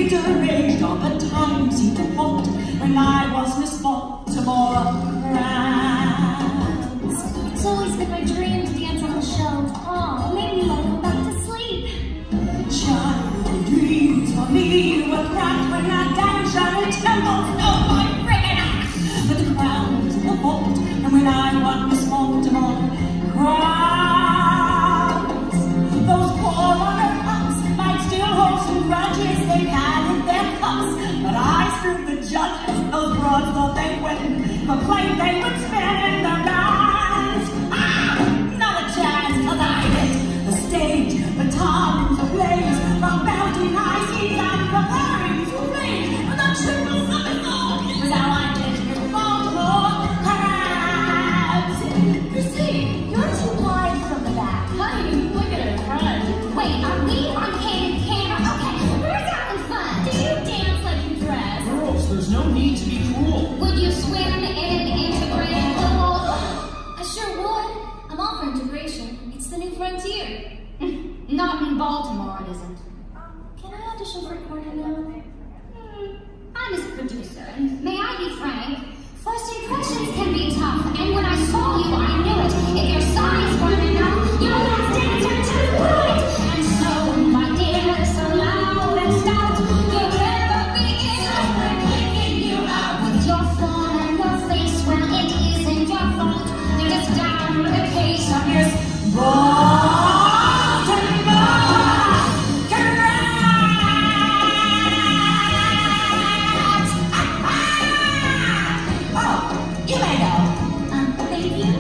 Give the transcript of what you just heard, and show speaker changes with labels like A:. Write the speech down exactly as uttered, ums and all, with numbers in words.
A: be deranged, all the time seemed to halt when I was Miss Baltimore Crabs.
B: It's always been my dream to dance on the show. Oh, maybe I'll go back to sleep.
A: Childhood dreams for me were cracked when I danced Sharon Temple's no my friggin' act. But the crown was the vault, and when I won Miss Baltimore Crabs, those poor runner-ups might still hold some grudges they had in their cups. But I screwed the judges, those broads thought they'd win, proclaimed they would spin in the bands. Ah, not a chance, 'cause I hit the stage, batons ablaze, from mountain high seas and preparing to flame. The triple somersault is how I did Miss Baltimore Crabs.
B: Christine, you're too wide from the back.
C: Honey, look at her front.
B: Wait, are we on candid camera? Okay, we're having fun.
C: Did you dance like you dressed?
D: Girls, there's no need to be cruel.
B: Would you swim in an integrated pool? I sure would. I'm all for integration. It's the new frontier.
C: Not in Baltimore, it isn't.
B: Can I audition for a corner now?
C: Hmm. I'm his producer, and may I be frank? First impressions can be tough, and when I saw you, I knew it. If your size weren't enough, you're the last dancer to quit. And so, my dear, so loud and stout, you'll never begin. We're kicking you out with your form and your face. Well, it isn't your fault. You're just down with a case of your
A: You may go.
B: Um, thank you.